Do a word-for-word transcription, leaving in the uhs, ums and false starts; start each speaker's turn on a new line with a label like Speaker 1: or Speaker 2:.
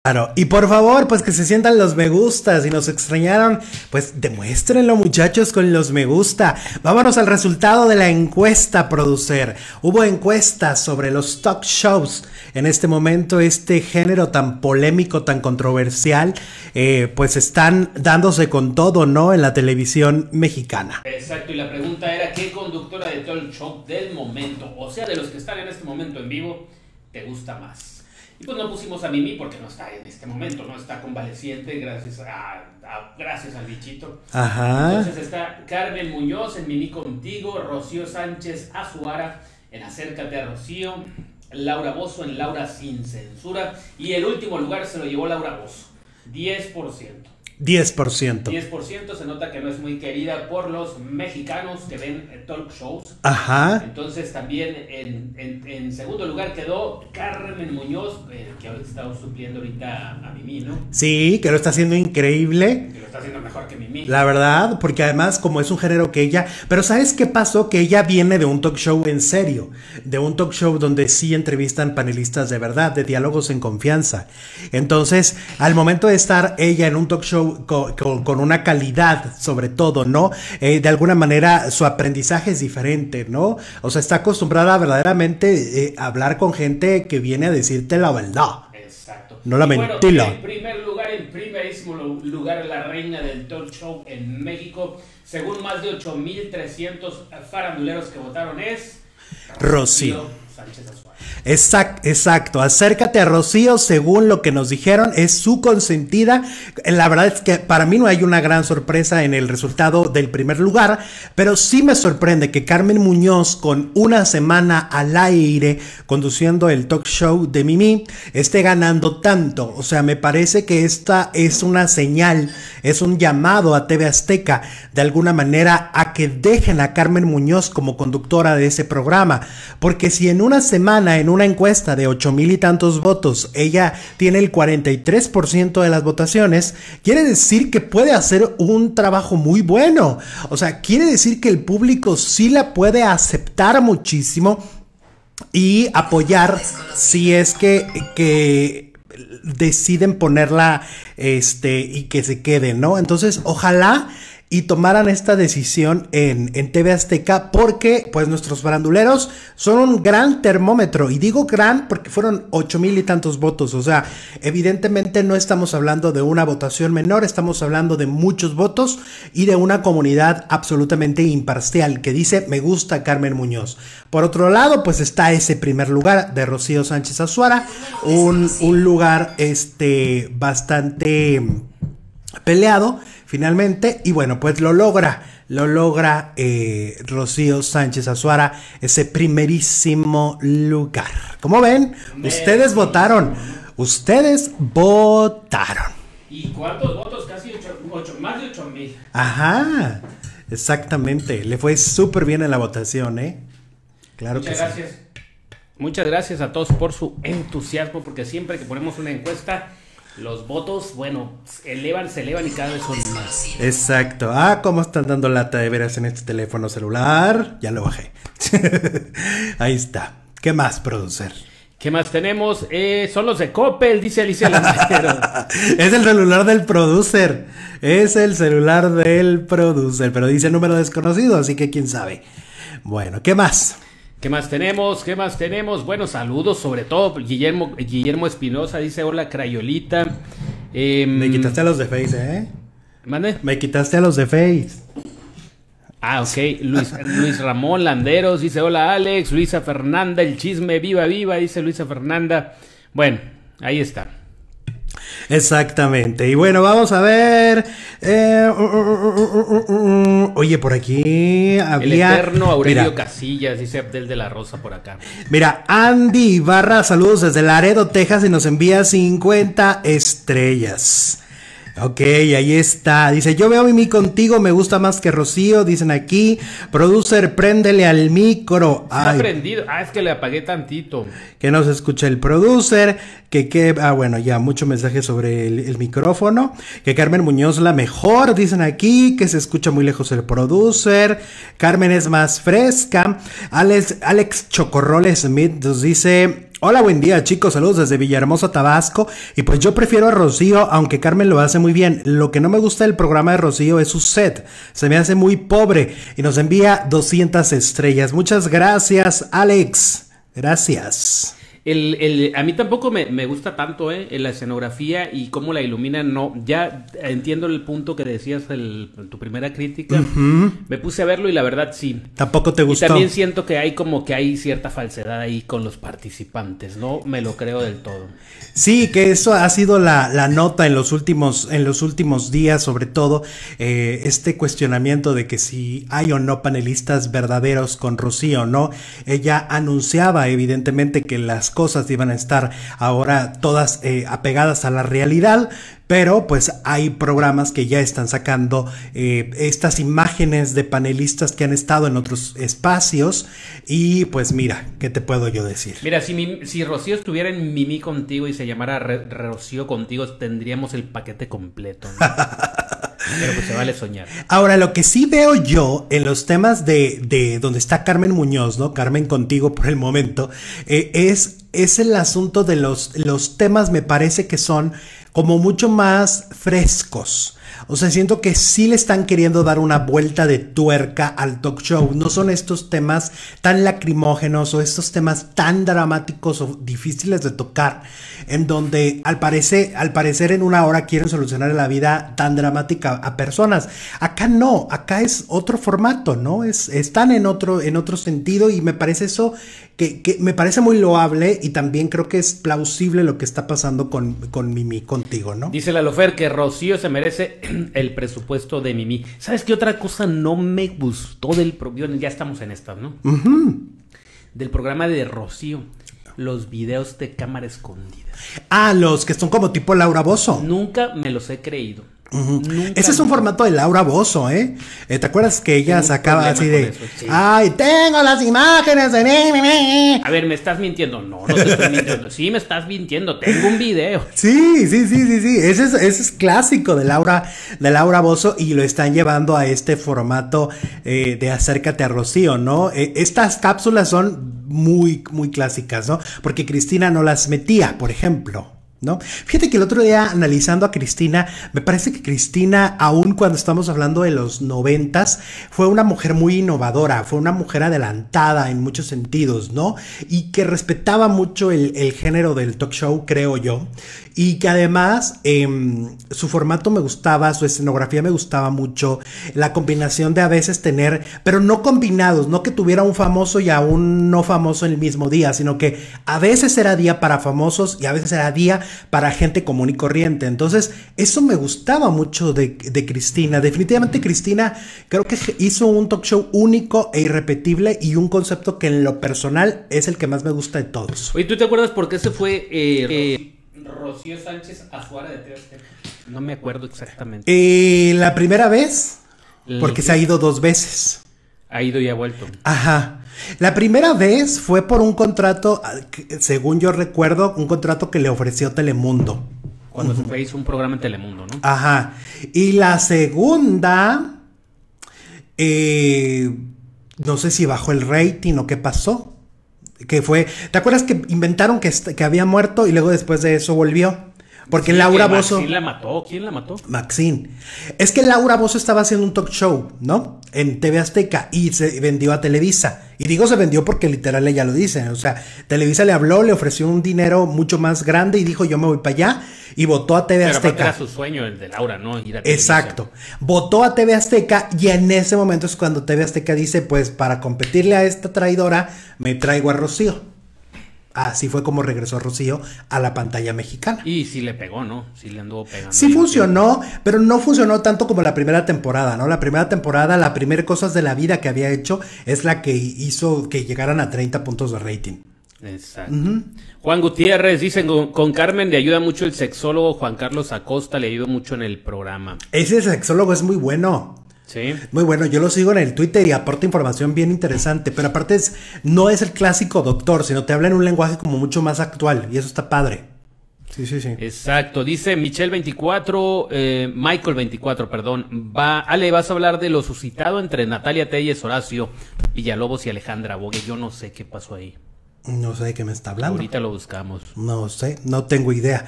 Speaker 1: Claro, y por favor, pues que se sientan los me gusta. Si nos extrañaron, pues demuéstrenlo, muchachos, con los me gusta. Vámonos al resultado de la encuesta, producer. Hubo encuestas sobre los talk shows. En este momento, este género tan polémico, tan controversial, eh, pues están dándose con todo, ¿no? En la televisión mexicana.
Speaker 2: Exacto, y la pregunta era, ¿qué conductora de talk show del momento, o sea, de los que están en este momento en vivo, te gusta más? Y pues no pusimos a Mimi porque no está en este momento, no está convaleciente gracias a, a gracias al bichito.
Speaker 1: Ajá.
Speaker 2: Entonces está Carmen Muñoz en Mimi Contigo, Rocío Sánchez Azuara en Acércate a Rocío, Laura Bozzo en Laura Sin Censura, y el último lugar se lo llevó Laura Bozzo, diez por ciento.
Speaker 1: diez por ciento.
Speaker 2: diez por ciento, se nota que no es muy querida por los mexicanos que ven talk shows.
Speaker 1: Ajá.
Speaker 2: Entonces también en, en, en segundo lugar quedó Carmen Muñoz, eh, que está supliendo ahorita a Mimi, ¿no?
Speaker 1: Sí, que lo está haciendo increíble.
Speaker 2: Que lo está haciendo mejor que Mimi.
Speaker 1: La verdad, porque además como es un género que ella... Pero ¿sabes qué pasó? Que ella viene de un talk show en serio. De un talk show donde sí entrevistan panelistas de verdad, de diálogos en confianza. Entonces, al momento de estar ella en un talk show Con, con, con una calidad, sobre todo, ¿no? Eh, de alguna manera su aprendizaje es diferente, ¿no? O sea, está acostumbrada verdaderamente eh, a hablar con gente que viene a decirte la verdad.
Speaker 2: Exacto.
Speaker 1: No la
Speaker 2: y
Speaker 1: mentira.
Speaker 2: Bueno, en primer lugar, en primerísimo lugar, la reina del talk show en México, según más de ocho mil trescientos faranduleros que votaron, es
Speaker 1: Rocío
Speaker 2: Sánchez Azuara.
Speaker 1: Exacto, exacto, acércate a Rocío, según lo que nos dijeron, es su consentida. La verdad es que para mí no hay una gran sorpresa en el resultado del primer lugar, pero sí me sorprende que Carmen Muñoz, con una semana al aire conduciendo el talk show de Mimi, esté ganando tanto. O sea, me parece que esta es una señal, es un llamado a T V Azteca de alguna manera a que dejen a Carmen Muñoz como conductora de ese programa, porque si en una semana, en una encuesta de ocho mil y tantos votos, ella tiene el cuarenta y tres por ciento de las votaciones, quiere decir que puede hacer un trabajo muy bueno. O sea, quiere decir que el público sí la puede aceptar muchísimo y apoyar si es que, que deciden ponerla este, y que se quede, ¿no? Entonces, ojalá y tomaran esta decisión en, en T V Azteca, porque pues nuestros faranduleros son un gran termómetro, y digo gran porque fueron ocho mil y tantos votos. O sea, evidentemente no estamos hablando de una votación menor, estamos hablando de muchos votos y de una comunidad absolutamente imparcial que dice me gusta Carmen Muñoz. Por otro lado, pues está ese primer lugar de Rocío Sánchez Azuara, un, un lugar este bastante peleado finalmente, y bueno, pues lo logra, lo logra eh, Rocío Sánchez Azuara, ese primerísimo lugar. Como ven, ustedes votaron, ustedes votaron.
Speaker 2: ¿Y cuántos votos? Casi ocho, ocho, más de ocho mil.
Speaker 1: Ajá, exactamente, le fue súper bien en la votación, ¿eh? Claro
Speaker 2: Muchas
Speaker 1: que
Speaker 2: gracias.
Speaker 1: sí.
Speaker 2: Muchas gracias a todos por su entusiasmo, porque siempre que ponemos una encuesta, los votos, bueno, elevan, se elevan y cada vez son más.
Speaker 1: Exacto. Ah, cómo están dando lata de veras en este teléfono celular. Ya lo bajé. Ahí está. ¿Qué más, producer?
Speaker 2: ¿Qué más tenemos? Eh, son los de Coppel, dice Alicia Landero.
Speaker 1: Es el celular del producer. Es el celular del producer. Pero dice número desconocido, así que quién sabe. Bueno, ¿qué más?
Speaker 2: ¿Qué más tenemos? ¿Qué más tenemos? Bueno, saludos sobre todo. Guillermo Guillermo Espinosa dice hola, Crayolita. Eh,
Speaker 1: Me quitaste a los de Face, ¿eh?
Speaker 2: ¿Mande?
Speaker 1: Me quitaste a los de Face.
Speaker 2: Ah, ok. Luis, Luis Ramón Landeros dice hola, Alex. Luisa Fernanda, el chisme, viva, viva, dice Luisa Fernanda. Bueno, ahí está.
Speaker 1: Exactamente. Y bueno, vamos a ver. Eh, uh, uh, uh, uh, uh. Oye, por aquí había...
Speaker 2: El eterno Aurelio
Speaker 1: Mira.
Speaker 2: Casillas, dice Abdel de la Rosa por acá.
Speaker 1: Mira, Andy Ibarra, saludos desde Laredo, Texas, y nos envía cincuenta estrellas. Ok, ahí está. Dice, yo veo a Mimi Contigo, me gusta más que Rocío, dicen aquí. Producer, préndele al micro.
Speaker 2: Está
Speaker 1: Ay,
Speaker 2: prendido. Ah, es que le apagué tantito.
Speaker 1: que no se escucha el producer. Que, que, ah, bueno, ya, mucho mensaje sobre el, el micrófono. Que Carmen Muñoz la mejor, dicen aquí. Que se escucha muy lejos el producer. Carmen es más fresca. Alex, Alex Chocorrol Smith nos dice, Hola, buen día, chicos, saludos desde Villahermosa, Tabasco, y pues yo prefiero a Rocío, aunque Carmen lo hace muy bien. Lo que no me gusta del programa de Rocío es su set, se me hace muy pobre, y nos envía doscientas estrellas. Muchas gracias, Alex, gracias.
Speaker 2: El, el, a mí tampoco me, me gusta tanto eh, la escenografía y cómo la iluminan, no, ya entiendo el punto que decías el, tu primera crítica, uh-huh. Me puse a verlo y la verdad sí.
Speaker 1: Tampoco te gustó.
Speaker 2: Y también siento que hay como que hay cierta falsedad ahí con los participantes, no me lo creo del todo.
Speaker 1: Sí, que eso ha sido la, la nota en los últimos, en los últimos días, sobre todo eh, este cuestionamiento de que si hay o no panelistas verdaderos con Rocío, ¿no? Ella anunciaba evidentemente que las cosas iban a estar ahora todas eh, apegadas a la realidad, pero pues hay programas que ya están sacando eh, estas imágenes de panelistas que han estado en otros espacios y pues mira, ¿qué te puedo yo decir?
Speaker 2: Mira, si, mi, si Rocío estuviera en Mimi Contigo y se llamara Re Rocío Contigo, tendríamos el paquete completo, ¿no? Pero pues se vale soñar.
Speaker 1: Ahora, lo que sí veo yo en los temas de, de donde está Carmen Muñoz, ¿no? Carmen Contigo por el momento, eh, es, es el asunto de los, los temas, me parece que son como mucho más frescos. O sea, siento que sí le están queriendo dar una vuelta de tuerca al talk show. No son estos temas tan lacrimógenos o estos temas tan dramáticos o difíciles de tocar, en donde al parecer, al parecer en una hora quieren solucionar la vida tan dramática a personas. Acá no, acá es otro formato, ¿no? Es, están en otro, en otro sentido y me parece eso que, que me parece muy loable y también creo que es plausible lo que está pasando con, con Mimi Contigo, ¿no?
Speaker 2: Dice la Lofer que Rocío se merece el presupuesto de Mimi. ¿Sabes qué otra cosa no me gustó del programa? Ya estamos en esta, ¿no? Uh-huh. Del programa de Rocío. Los videos de cámara escondida.
Speaker 1: Ah, los que son como tipo Laura Bozzo.
Speaker 2: Nunca me los he creído.
Speaker 1: Uh-huh. Ese es un formato de Laura Bozzo, ¿eh? ¿eh? ¿Te acuerdas que ella sacaba así de eso, sí. Ay, tengo las imágenes de...
Speaker 2: A ver, ¿me estás mintiendo? No, no te estoy mintiendo. Sí, me estás mintiendo, tengo un video.
Speaker 1: Sí, sí, sí, sí, sí. Ese es, ese es clásico de Laura, de Laura Bozzo y lo están llevando a este formato eh, de Acércate a Rocío, ¿no? Eh, estas cápsulas son muy, muy clásicas, ¿no? Porque Cristina no las metía, por ejemplo, ¿no? Fíjate que el otro día analizando a Cristina, me parece que Cristina, aun cuando estamos hablando de los noventas, fue una mujer muy innovadora, fue una mujer adelantada en muchos sentidos, ¿no? Y que respetaba mucho el, el género del talk show, creo yo, y que además eh, su formato me gustaba, su escenografía me gustaba mucho, la combinación de a veces tener, pero no combinados, no que tuviera un famoso y a un no famoso en el mismo día, sino que a veces era día para famosos y a veces era día para gente común y corriente. Entonces eso me gustaba mucho de, de Cristina. Definitivamente Cristina creo que hizo un talk show único e irrepetible y un concepto que en lo personal es el que más me gusta de todos.
Speaker 2: Oye, ¿tú te acuerdas por qué se fue eh, eh, Rocío Sánchez Azuara de T V Azteca? No me acuerdo exactamente.
Speaker 1: Eh, la primera vez, porque se ha ido dos veces.
Speaker 2: Ha ido y ha vuelto.
Speaker 1: Ajá. La primera vez fue por un contrato, según yo recuerdo, un contrato que le ofreció Telemundo.
Speaker 2: Cuando uh-huh. se hizo un programa en Telemundo, ¿no?
Speaker 1: Ajá. Y la segunda, eh, no sé si bajó el rating o qué pasó. Que fue, ¿te acuerdas que inventaron que, que había muerto y luego después de eso volvió? Porque sí, Laura Bozzo...
Speaker 2: Maxine la mató. ¿Quién la mató?
Speaker 1: Maxine. Es que Laura Bozzo estaba haciendo un talk show, ¿no? En T V Azteca y se vendió a Televisa. Y digo se vendió porque literal ella lo dice. O sea, Televisa le habló, le ofreció un dinero mucho más grande y dijo yo me voy para allá y votó a T V Azteca.
Speaker 2: Pero era su sueño el de Laura, ¿no? Ir a Televisa.
Speaker 1: Exacto. Votó a T V Azteca y en ese momento es cuando T V Azteca dice pues para competirle a esta traidora me traigo a Rocío. Así fue como regresó Rocío a la pantalla mexicana.
Speaker 2: Y sí le pegó, ¿no? Sí le anduvo pegando.
Speaker 1: Sí funcionó, pero no funcionó tanto como la primera temporada, ¿no? La primera temporada, la primera Cosas de la Vida que había hecho es la que hizo que llegaran a treinta puntos de rating.
Speaker 2: Exacto. Uh-huh. Juan Gutiérrez dice, con, con Carmen le ayuda mucho el sexólogo Juan Carlos Acosta, le ayudó mucho en el programa.
Speaker 1: Ese sexólogo es muy bueno.
Speaker 2: Sí.
Speaker 1: Muy bueno, yo lo sigo en el Twitter y aporta información bien interesante, pero aparte es, no es el clásico doctor, sino te habla en un lenguaje como mucho más actual y eso está padre. Sí, sí, sí.
Speaker 2: Exacto, dice Michelle veinticuatro, eh, Michael veinticuatro, perdón, va, Ale, vas a hablar de lo suscitado entre Natalia Telles, Horacio Villalobos y Alejandra Bogue, yo no sé qué pasó ahí.
Speaker 1: No sé de qué me está hablando.
Speaker 2: Ahorita lo buscamos.
Speaker 1: No sé, no tengo idea.